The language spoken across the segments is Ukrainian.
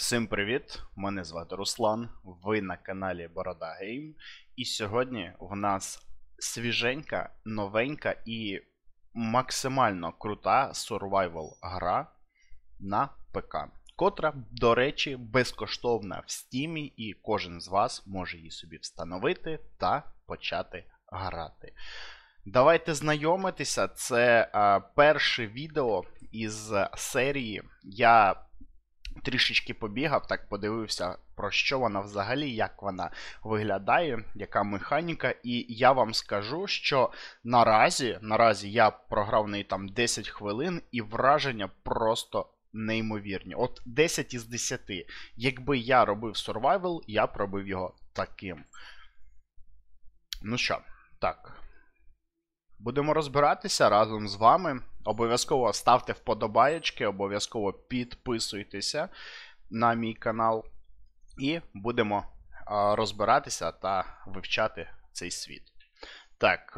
Всім привіт! Мене звати Руслан, ви на каналі Борода Гейм. І сьогодні в нас свіженька, новенька і максимально крута survival гра на ПК, котра, до речі, безкоштовна в Стімі, і кожен з вас може її собі встановити та почати грати. Давайте знайомитися, це перше відео із серії. Я трішечки побігав, так подивився, про що вона взагалі, як вона виглядає, яка механіка. І я вам скажу, що наразі я програв в неї там 10 хвилин, і враження просто неймовірні. От 10 із 10. Якби я робив survival, я б робив його таким. Ну що, так. Будемо розбиратися разом з вами. Обов'язково ставте вподобаєчки, обов'язково підписуйтеся на мій канал. І будемо розбиратися та вивчати цей світ. Так,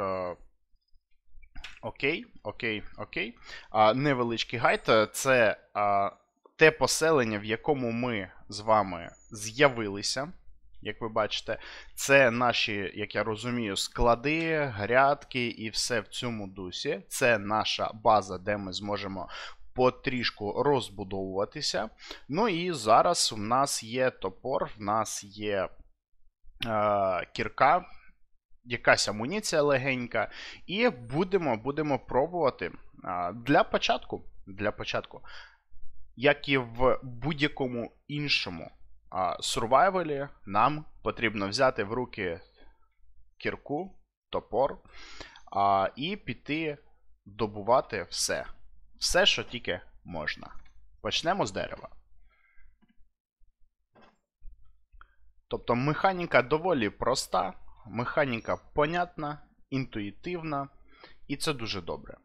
окей. Невеличкий гайд. Це те поселення, в якому ми з вами з'явилися. Як ви бачите, це наші, як я розумію, склади, грядки і все в цьому дусі. Це наша база, де ми зможемо потрішку розбудовуватися. Ну і зараз у нас є топор, в нас є кірка, якась амуніція легенька. І будемо пробувати для початку, як і в будь-якому іншому сурвайвалі, нам потрібно взяти в руки кірку, топор, і піти добувати все. Все, що тільки можна. Почнемо з дерева. Тобто механіка доволі проста, механіка понятна, інтуїтивна, і це дуже добре.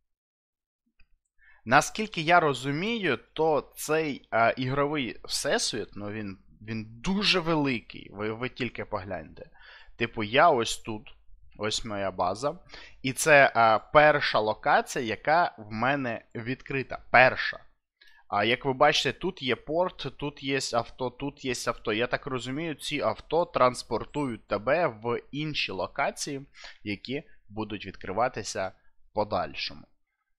Наскільки я розумію, то цей ігровий всесвіт, ну він дуже великий, ви тільки погляньте. Типу, я ось тут, ось моя база, і це перша локація, яка в мене відкрита. Перша. Як ви бачите, тут є порт, тут є авто, тут є авто. Я так розумію, ці авто транспортують тебе в інші локації, які будуть відкриватися в подальшому.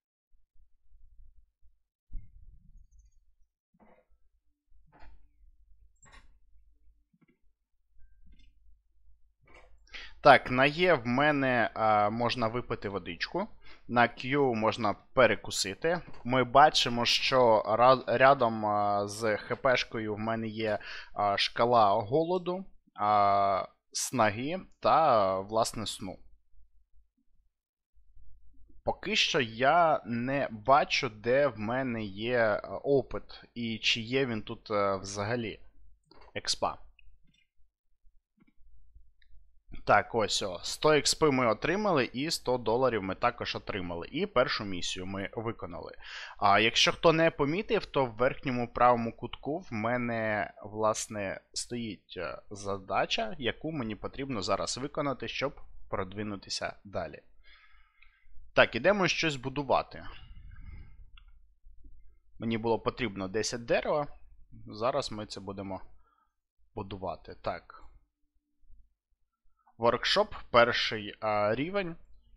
Так, на Е в мене можна випити водичку, на Q можна перекусити. Ми бачимо, що рядом з ХПшкою в мене є шкала голоду, снаги та, власне, сну. Поки що я не бачу, де в мене є опит і чи є він тут взагалі. Експа. Так, ось, 100 XP ми отримали і $100 ми також отримали. І першу місію ми виконали. А якщо хто не помітив, то в верхньому правому кутку в мене, власне, стоїть задача, яку мені потрібно зараз виконати, щоб продвинутися далі. Так, ідемо щось будувати. Мені було потрібно 10 дерева. Зараз ми це будемо будувати. Так. Воркшоп, перший рівень.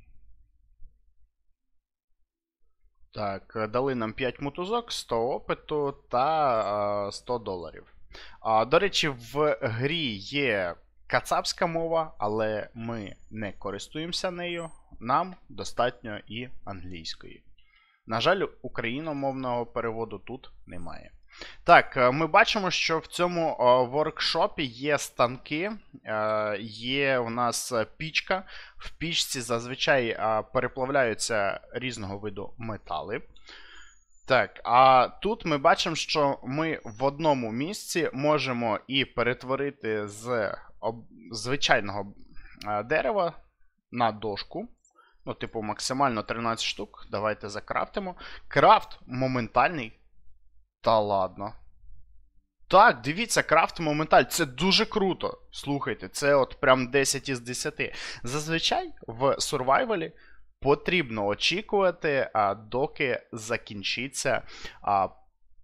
Так, дали нам 5 мотузок, 100 опиту та $100. До речі, в грі є кацапська мова, але ми не користуємося нею. Нам достатньо і англійської. На жаль, україномовного переводу тут немає. Так, ми бачимо, що в цьому воркшопі є станки, є у нас пічка. В пічці зазвичай переплавляються різного виду метали. Так, а тут ми бачимо, що ми в одному місці можемо і перетворити з звичайного дерева на дошку. Ну, типу, максимально 13 штук. Давайте закрафтимо. Крафт моментальний. Та ладно. Так, дивіться, крафт моментально. Це дуже круто. Слухайте, це от прям 10 із 10. Зазвичай в сурвайвалі потрібно очікувати, доки закінчиться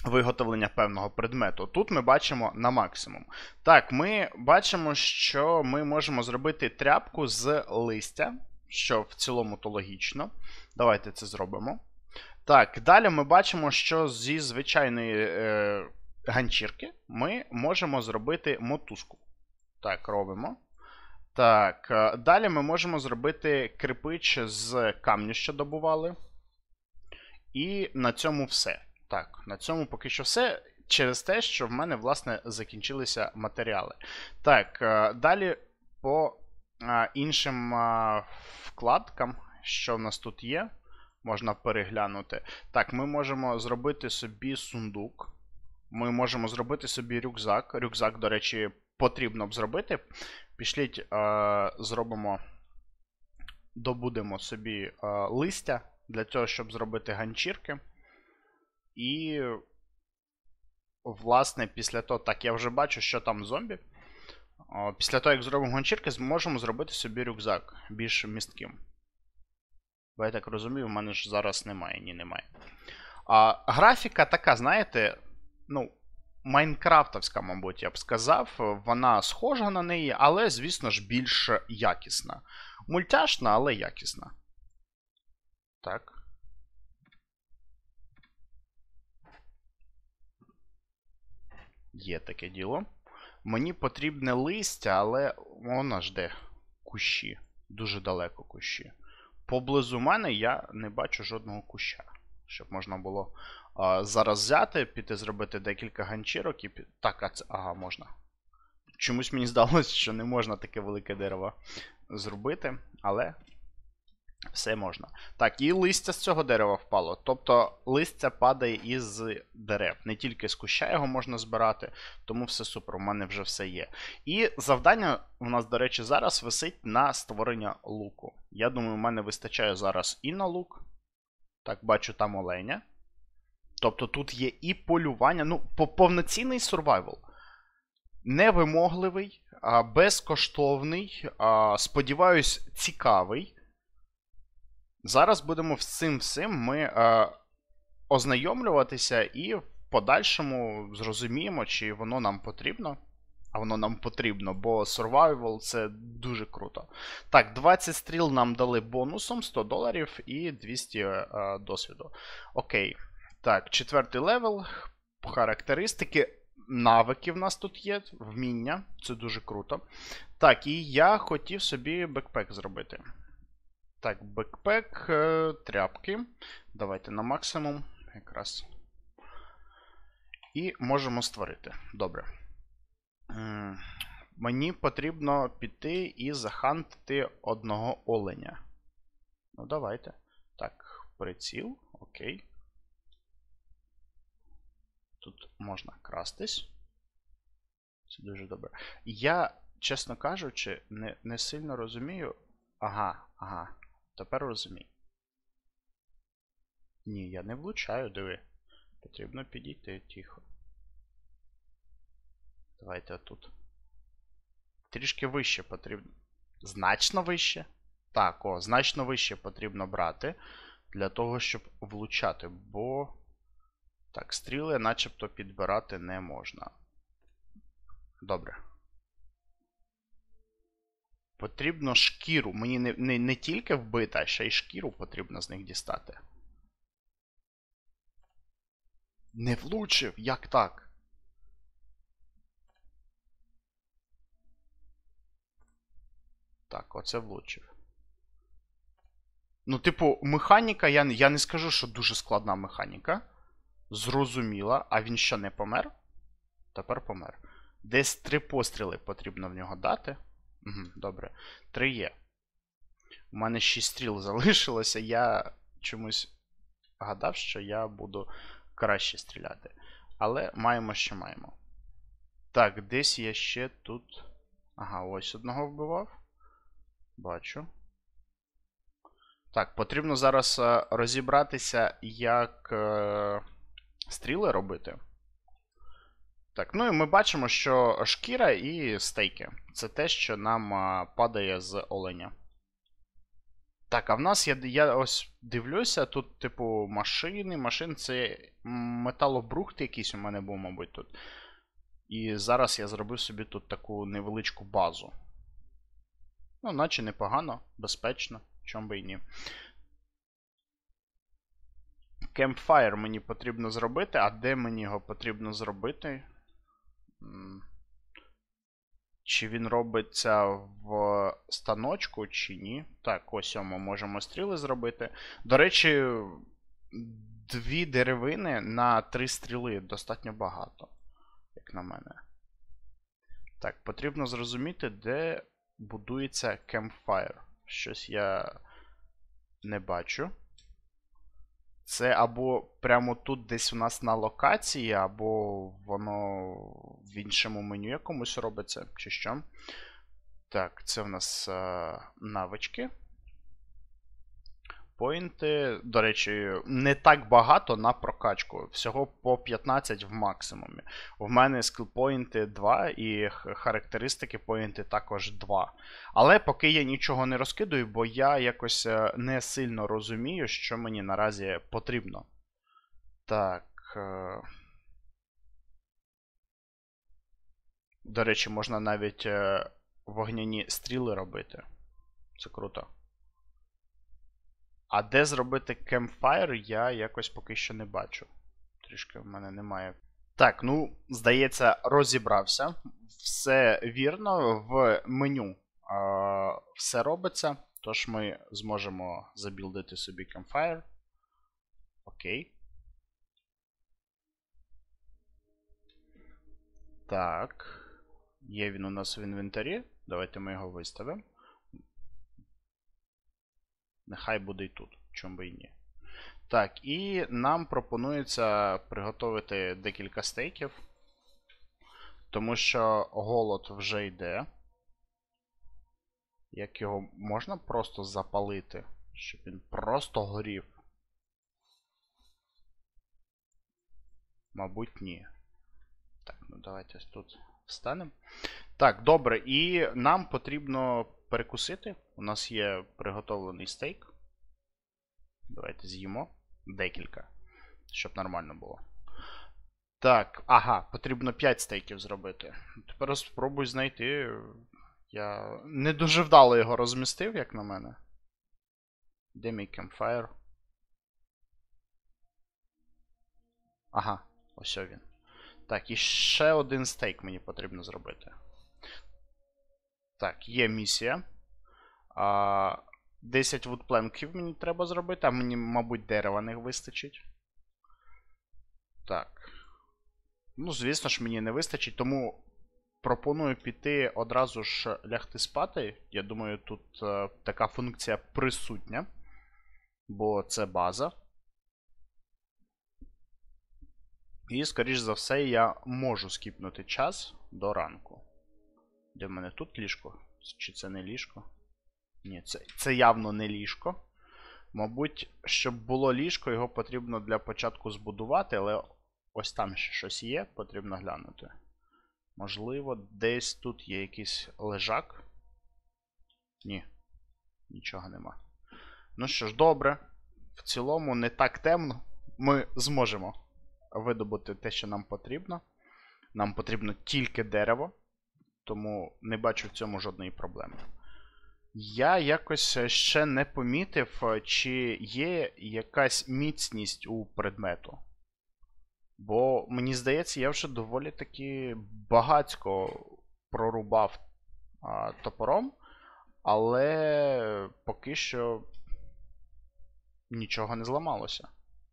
виготовлення певного предмету. Тут ми бачимо на максимум. Так, ми бачимо, що ми можемо зробити тряпку з листя, що в цілому то логічно. Давайте це зробимо. Так, далі ми бачимо, що зі звичайної ганчірки ми можемо зробити мотузку. Так, робимо. Так, далі ми можемо зробити кирпич з камню, що добували. І на цьому все. Так, на цьому поки що все. Через те, що в мене, власне, закінчилися матеріали. Так, далі по іншим вкладкам, що в нас тут є, можна переглянути. Так, ми можемо зробити собі сундук. Ми можемо зробити собі рюкзак. Рюкзак, до речі, потрібно б зробити. Пішліть, зробимо, добудемо собі листя для того, щоб зробити ганчірки. І, власне, після того, так, я вже бачу, що там зомбі. Після того, як зробимо ганчірки, зможемо зробити собі рюкзак більш містким. Бо я так розумію, в мене ж зараз немає, ні, немає. Графіка така, знаєте, ну, майнкрафтовська, мабуть, я б сказав. Вона схожа на неї, але, звісно ж, більш якісна. Мультяшна, але якісна. Так. Є таке діло. Мені потрібне листя, але воно ж де кущі. Дуже далеко кущі. Поблизу мене я не бачу жодного куща. Щоб можна було зараз взяти, піти зробити декілька ганчірок і так, ага, можна. Чомусь мені здалося, що не можна таке велике дерево зробити, але все можна. Так, і листя з цього дерева впало. Тобто листя падає із дерев. Не тільки з куща його можна збирати, тому все супер, у мене вже все є. І завдання у нас, до речі, зараз висить на створення луку. Я думаю, у мене вистачає зараз і на лук. Так, бачу там оленя. Тобто тут є і полювання, ну, повноцінний сурвайвал. Невимогливий, безкоштовний, сподіваюсь, цікавий. Зараз будемо з цим всім ми ознайомлюватися і в подальшому зрозуміємо, чи воно нам потрібно. А воно нам потрібно, бо survival це дуже круто. Так, 20 стріл нам дали бонусом, $100 і 200 досвіду. Окей. Так, 4-й левел, характеристики, навики в нас тут є, вміння, це дуже круто. Так, і я хотів собі бекпек зробити. Так, бекпек, тряпки. Давайте на максимум. Якраз. І можемо створити. Добре. Мені потрібно піти і захантити одного оленя. Ну, давайте. Так, приціл. Окей. Тут можна крастись. Це дуже добре. Я, чесно кажучи, не сильно розумію. Ага. Тепер розумію. Ні, я не влучаю, диви. Потрібно підійти тихо. Давайте отут. Трішки вище потрібно. Значно вище? Так, значно вище потрібно брати. Для того, щоб влучати, бо... Так, стріли начебто підбирати не можна. Добре. Потрібно шкіру. Мені не тільки вбити, а ще й шкіру потрібно з них дістати. Не влучив? Як так? Так, оце влучив. Ну, типу, механіка, я не скажу, що дуже складна механіка. Зрозуміла. А він що, не помер? Тепер помер. Десь 3 постріли потрібно в нього дати. Угу, добре. 3 є. У мене 6 стріл залишилося. Я чомусь гадав, що я буду краще стріляти. Але маємо, що маємо. Так, десь я ще тут... Ага, ось одного вбивав. Бачу. Так, потрібно зараз розібратися, як стріли робити. Так, ну і ми бачимо, що шкіра і стейки. Це те, що нам падає з оленя. Так, а в нас я ось дивлюся, тут, типу, машини, це металобрухт якийсь у мене був, мабуть, тут. І зараз я зробив собі тут таку невеличку базу. Ну, наче непогано, безпечно, чому би і ні. Campfire мені потрібно зробити, а де мені його потрібно зробити? Чи він робиться в станочку, чи ні. Так, ось ми можемо стріли зробити. До речі, 2 деревини на 3 стріли достатньо багато, як на мене. Так, потрібно зрозуміти, де будується Campfire. Щось я не бачу. Це або прямо тут десь у нас на локації, або воно в іншому меню якомусь робиться, чи що. Так, це в нас навички. Поінти, до речі, не так багато на прокачку. Всього по 15 в максимумі. В мене скілпоінти 2 і характеристики поінти також 2. Але поки я нічого не розкидую, бо я якось не сильно розумію, що мені наразі потрібно. Так. До речі, можна навіть вогняні стріли робити. Це круто. А де зробити Campfire, я якось поки що не бачу. Трішки в мене немає. Так, ну, здається, розібрався. Все вірно, в меню все робиться. Тож ми зможемо забілдити собі Campfire. Окей. Так. Є він у нас в інвентарі. Давайте ми його виставимо. Нехай буде і тут, чому би і ні. Так, і нам пропонується приготувати декілька стейків. Тому що голод вже йде. Як його можна просто запалити, щоб він просто горів? Мабуть, ні. Так, ну давайте тут встанемо. Так, добре, і нам потрібно перекусити. У нас є приготовлений стейк. Давайте з'їмо декілька, щоб нормально було. Так, ага, потрібно 5 стейків зробити. Тепер спробуй знайти. Я не дуже вдало його розмістив, як на мене. Де мій Campfire? Ага, ось він. Так, і ще один стейк мені потрібно зробити. Так, є місія. 10 вудпленків мені треба зробити, а мені, мабуть, дерева не вистачить. Так. Ну, звісно ж, мені не вистачить, тому пропоную піти одразу ж лягти спати. Я думаю, тут така функція присутня, бо це база. І, скоріш за все, я можу скіпнути час до ранку. Де в мене тут ліжко? Чи це не ліжко? Ні, це явно не ліжко. Мабуть, щоб було ліжко, його потрібно для початку збудувати, але ось там ще щось є, потрібно глянути. Можливо, десь тут є якийсь лежак. Ні, нічого нема. Ну що ж, добре. В цілому не так темно. Ми зможемо видобути те, що нам потрібно. Нам потрібно тільки дерево, тому не бачу в цьому жодної проблеми. Я якось ще не помітив, чи є якась міцність у предмету. Бо, мені здається, я вже доволі таки багацько прорубав топором, але поки що нічого не зламалося.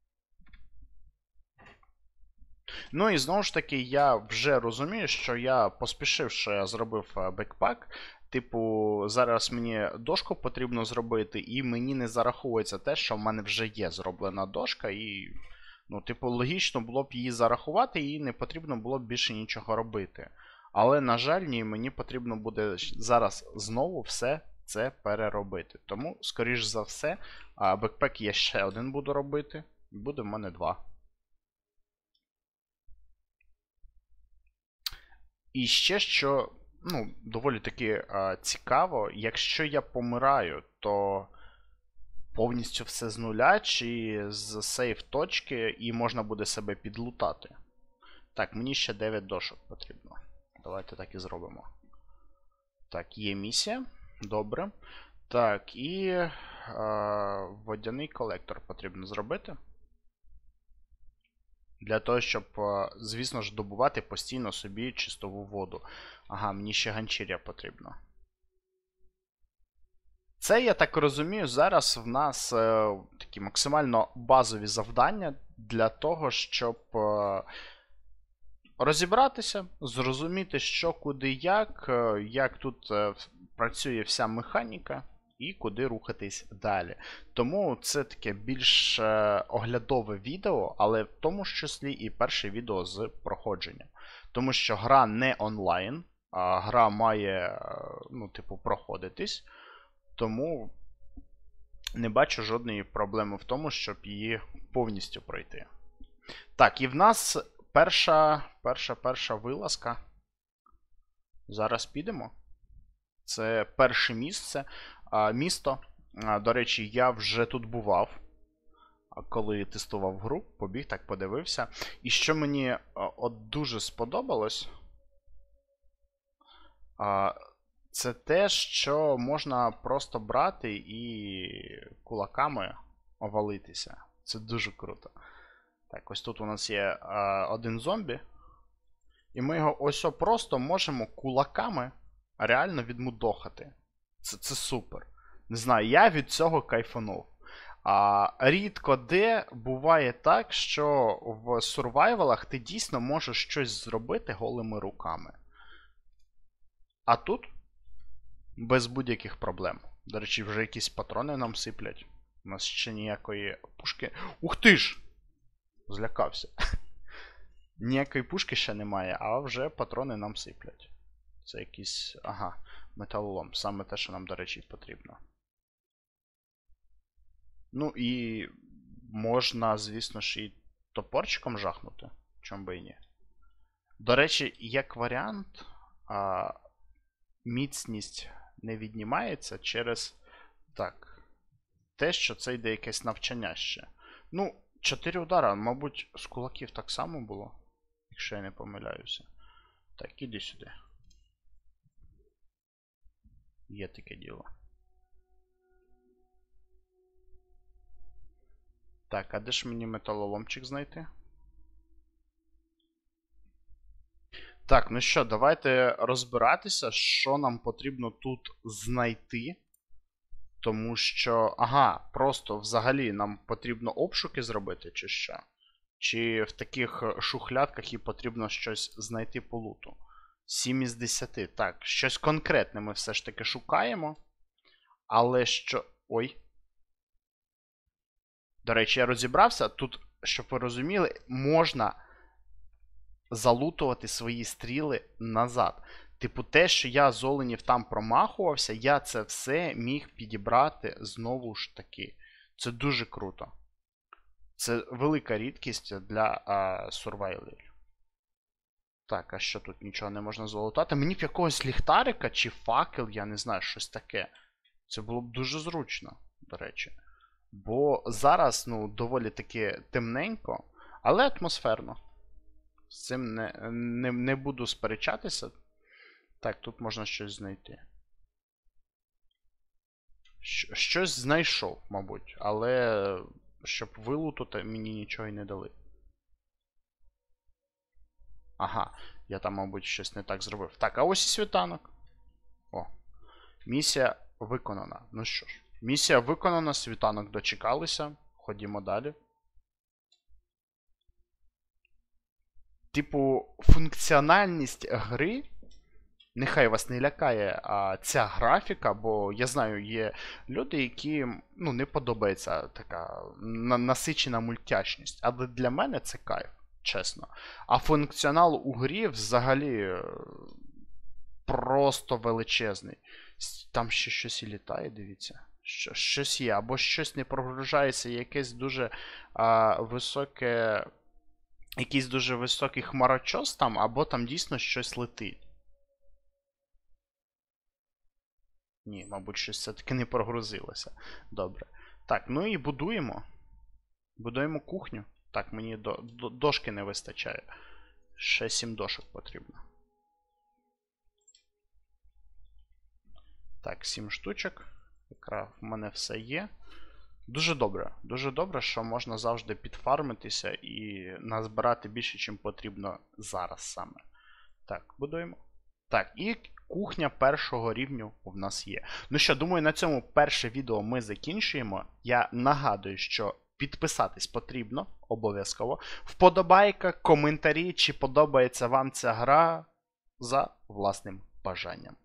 Ну і знову ж таки, я вже розумію, що я поспішив, що я зробив бекпак. Типу, зараз мені дошку потрібно зробити, і мені не зараховується те, що в мене вже є зроблена дошка, і, ну, типу, логічно було б її зарахувати, і не потрібно було б більше нічого робити. Але, на жаль, ні, мені потрібно буде зараз знову все це переробити. Тому, скоріш за все, бекпек я ще один буду робити, і буде в мене 2. І ще що, ну, доволі таки цікаво, якщо я помираю, то повністю все з нуля, чи з сейф точки, і можна буде себе підлутати. Так, мені ще 9 дошок потрібно. Давайте так і зробимо. Так, є місія. Добре. Так, і водяний колектор потрібно зробити. Для того, щоб, звісно ж, добувати постійно собі чистову воду. Ага, мені ще ганчір'я потрібно. Це, я так розумію, зараз в нас такі максимально базові завдання для того, щоб розібратися, зрозуміти, що, куди, як тут працює вся механіка і куди рухатись далі. Тому це таке більш оглядове відео, але в тому ж числі і перше відео з проходження. Тому що гра не онлайн, а гра має, ну, типу, проходитись. Тому не бачу жодної проблеми в тому, щоб її повністю пройти. Так, і в нас перша вилазка. Зараз підемо. Це перше місто. До речі, я вже тут бував, коли тестував гру, побіг, так подивився. І що мені от дуже сподобалось, це те, що можна просто брати і кулаками овалитися. Це дуже круто. Так, ось тут у нас є один зомбі. І ми його ось просто можемо кулаками реально відмудохати. Це супер. Не знаю, я від цього кайфанув. Рідко де буває так, що в сурвайвалах ти дійсно можеш щось зробити голими руками. А тут без будь-яких проблем. До речі, вже якісь патрони нам сиплять. У нас ще ніякої пушки. Ух ти ж! Злякався. Ніякої пушки ще немає, а вже патрони нам сиплять. Це якийсь, ага, металолом. Саме те, що нам, до речі, потрібно. Ну і можна, звісно ж, і топорчиком жахнути. Чому би і ні. До речі, як варіант, міцність не віднімається через, так, те, що це йде якесь навчання ще. Ну, 4 удара, мабуть, з кулаків так само було, якщо я не помиляюся. Так, іди сюди. Є таке діло. Так, а де ж мені металоломчик знайти? Так, ну що, давайте розбиратися, що нам потрібно тут знайти. Тому що, ага, просто взагалі нам потрібно обшуки зробити, чи що? Чи в таких шухлядках і потрібно щось знайти по луту? 7 із 10. Так, щось конкретне ми все ж таки шукаємо. Але що... Ой. До речі, я розібрався. Тут, щоб ви розуміли, можна залутувати свої стріли назад. Типу, те, що я з оленів там промахувався, я це все міг підібрати знову ж таки. Це дуже круто. Це велика рідкість для сурвайлерів. Так, а що тут нічого не можна залутати? Мені б якогось ліхтарика чи факел, я не знаю, щось таке. Це було б дуже зручно, до речі. Бо зараз, ну, доволі таки темненько, але атмосферно. З цим не буду сперечатися. Так, тут можна щось знайти. Щось знайшов, мабуть, але щоб вилутати, мені нічого й не дали. Ага, я там, мабуть, щось не так зробив. Так, а ось і світанок. О, місія виконана. Ну що ж, місія виконана, світанок дочекалися. Ходімо далі. Типу, функціональність гри, нехай вас не лякає ця графіка, бо я знаю, є люди, які, ну, не подобається така насичена мультяшність. Але для мене це кайф, чесно. А функціонал у грі взагалі просто величезний. Там ще щось і літає, дивіться. Щось є, або щось не прогружається, якесь дуже високе... Якийсь дуже високий хмарочос там, або там дійсно щось летить. Ні, мабуть, щось все-таки не прогрузилося. Добре. Так, ну і будуємо. Будуємо кухню. Так, мені дошки не вистачає. Ще 7 дошок потрібно. Так, 7 штучок. Якраз в мене все є. Дуже добре, що можна завжди підфармитися і назбирати більше, чим потрібно зараз саме. Так, будуємо. Так, і кухня першого рівню в нас є. Ну що, думаю, на цьому перше відео ми закінчуємо. Я нагадую, що підписатись потрібно обов'язково. Вподобайка, коментарі, чи подобається вам ця гра за власним бажанням.